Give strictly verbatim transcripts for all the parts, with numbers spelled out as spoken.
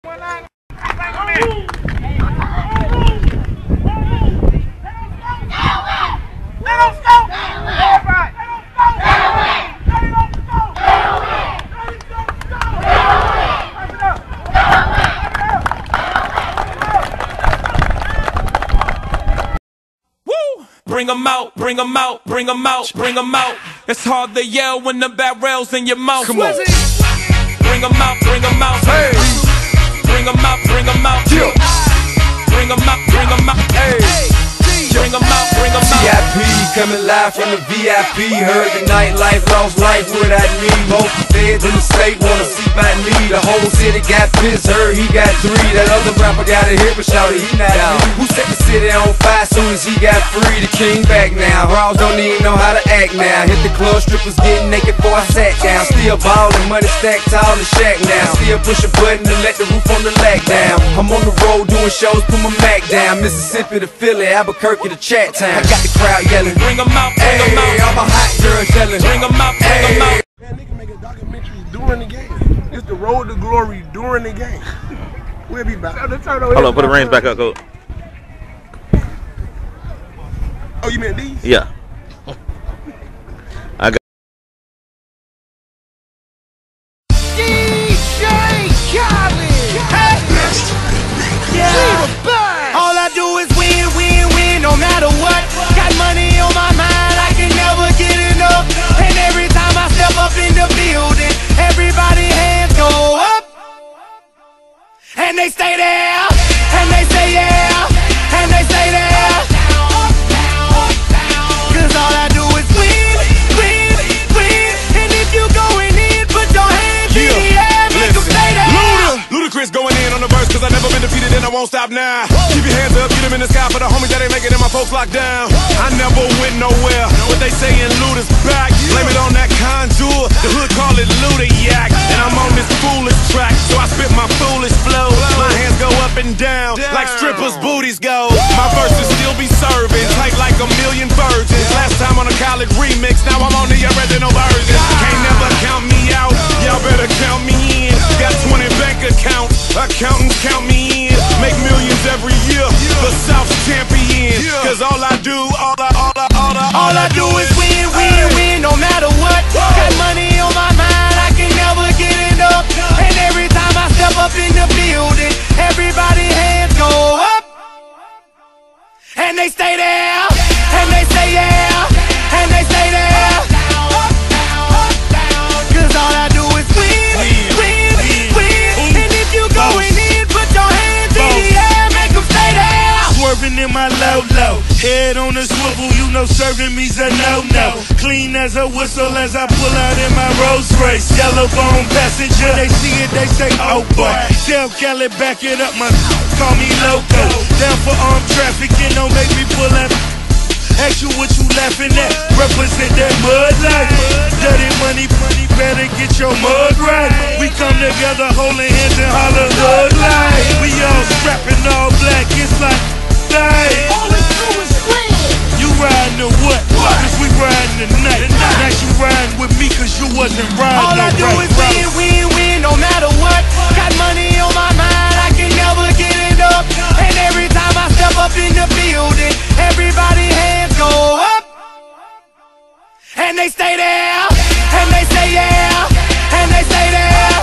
Bring 'em out, bring 'em out, bring 'em out, bring 'em out. It's hard to yell when the barrel's in your mouth. Come on. Bring 'em out, bring 'em out. Hey. Bring 'em out, bring 'em out. Yeah. Bring 'em out, bring 'em out. Hey. Bring 'em out, bring 'em out. V I P coming live from the V I P. Heard the nightlife, lost life without me. Most feds in the state wanna see my knee. The whole city got pissed, heard he got three. That other rapper got a hit, but shouted he not out. Who set the city on fire soon as he got free? The king back now. Raws don't even know how to act now. Hit the club, strippers getting naked before I sat down. Still ballin', money stacked tall in the shack now. Still push a button to let the roof on the lack down. I'm on the road doing shows, put my Mac down. Mississippi to Philly, Albuquerque to Chat Town. I got the crowd yelling. Bring 'em out, bring 'em out. Hey, I'm a hot girl yelling. Bring 'em out, bring 'em out. Man, nigga make a documentary during the game. It's the road to glory during the game. We'll be back. Hold on, put the reins back up, coach. Oh, you meant these? Yeah. I got. D J Khaled. Hey. Yeah. All I do is win, win, win, no matter what. Got money on my mind, I can never get enough. And every time I step up in the building, everybody hands go up. And they stay there, and they say yeah, and they stay there. Cause all I do is win, win, win. And if you going in, put your hands in the air, make them stay there. Ludacris going in on the verse, cause I never been defeated and I won't stop now. Keep your hands up, get them in the sky for the homies that ain't making it, my folks locked down. I never went nowhere, what they saying Luda's back. Blame it on that contour, the hood call it Luda-yak. And I'm on this foolish track, so I spit my foolish flow. My hands go up and down, like strippers' booties go. My verses still be serving, tight like a million virgins. Last time on a college remix, now I'm on the original version. Can't never count me out, y'all better count me in. Got twenty bank accounts, accountants count me in. Make millions every year, the South's champion. Cause all I do, all I, all I, all I, all I do is win, win, win, no matter what. Got money on my mind, I can never get enough. And every time I step up in the building, everybody hands go up. And they stay there, and they say yeah, and they stay there. Cause all I do is win, win, win. And if you going in, put your hands in the air, make them stay there. Swerving in my low-low, head on a swivel, you know serving me's a no-no. Clean as a whistle as I pull out in my Rolls Royce. Yellow bone passenger, they see it, they say, oh boy. Tell Cali, back it up, my call me loco. Down for armed trafficking, don't make me pull up. Ask you what you laughing at, represent that mud life. Dirty money, money, better get your mud right. We come together holding hands and holler hood life. We all strapping all black, it's like life. All we do is win. You riding to what? Cause we riding tonight. Now you riding with me cause you wasn't riding. All I do is win, win, win, no matter what. Got money on my mind, I can never get enough. And every time I step up in the building, everybody hands go up. And they stay there, and they say yeah, and they stay there.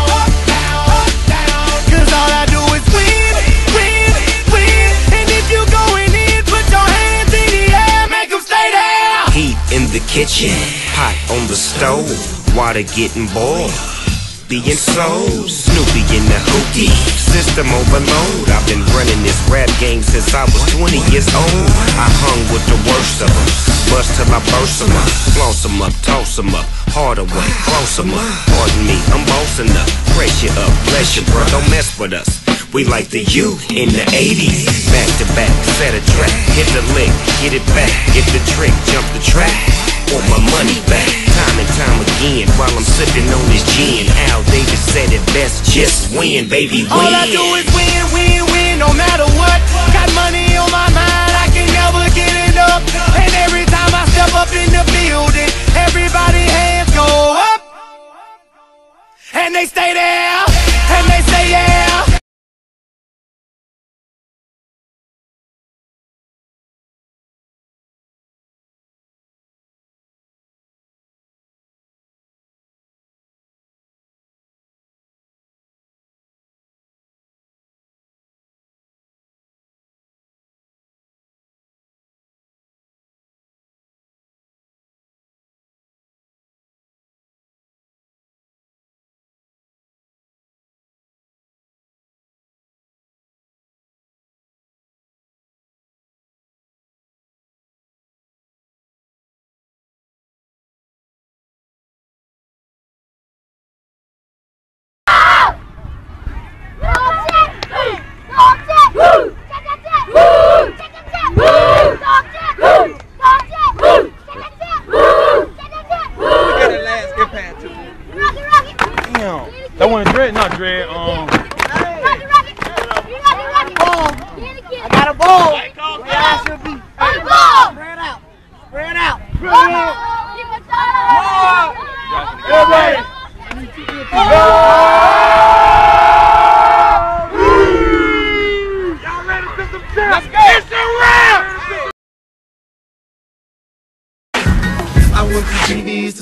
Cause all I do is win, win, win. And if you going in, put your hands in the air, make them stay there. Heat in the kitchen, pot on the stove, water getting boiled. Being sold, Snoopy in the hookie, system overload. I've been running this rap game since I was twenty years old. I hung with the worst of them, bust till I burst them up, floss them up, toss them up, hard away, close them up. Pardon me, I'm bossing up, brace you up, bless you, bro, don't mess with us. We like the U in the eighties, back to back, set a track, hit the lick, get it back, get the trick, jump the track, want my money back. Time and time again, while I'm sipping on this gin. Al Davis said it best, just win, baby, win. All I do is win, win, win, no matter what. Got money on my mind, I can never get enough. And every time I step up in the building, everybody hands go up. And they stay there, and they say yeah,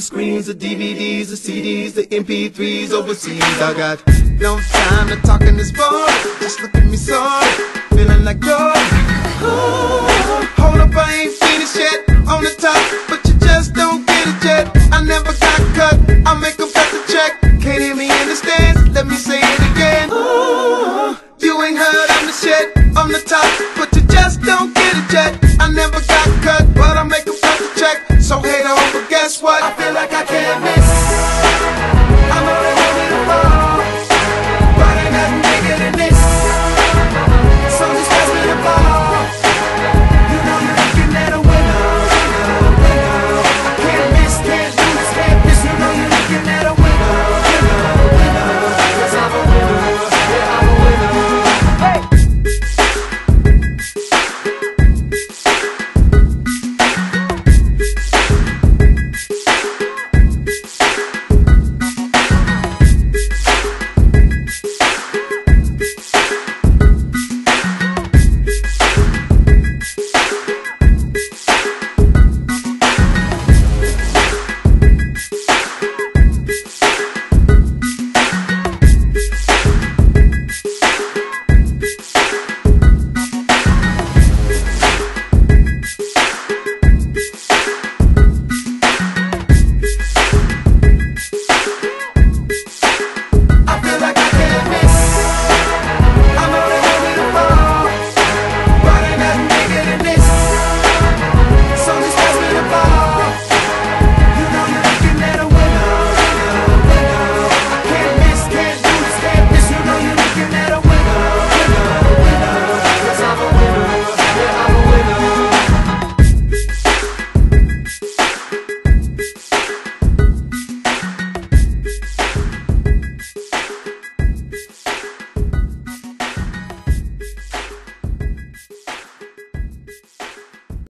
screens, the D V Ds, the C Ds, the M P threes overseas. I got no time to talk in this bar. Just look at me sorry, feeling like gold. Hold up, I ain't finished yet. On the top, but you just don't get it yet. I never got cut, I make a better check. Can't hear me in the stands, let me say it again. Ooh, you ain't heard I'm the shit, I'm the top.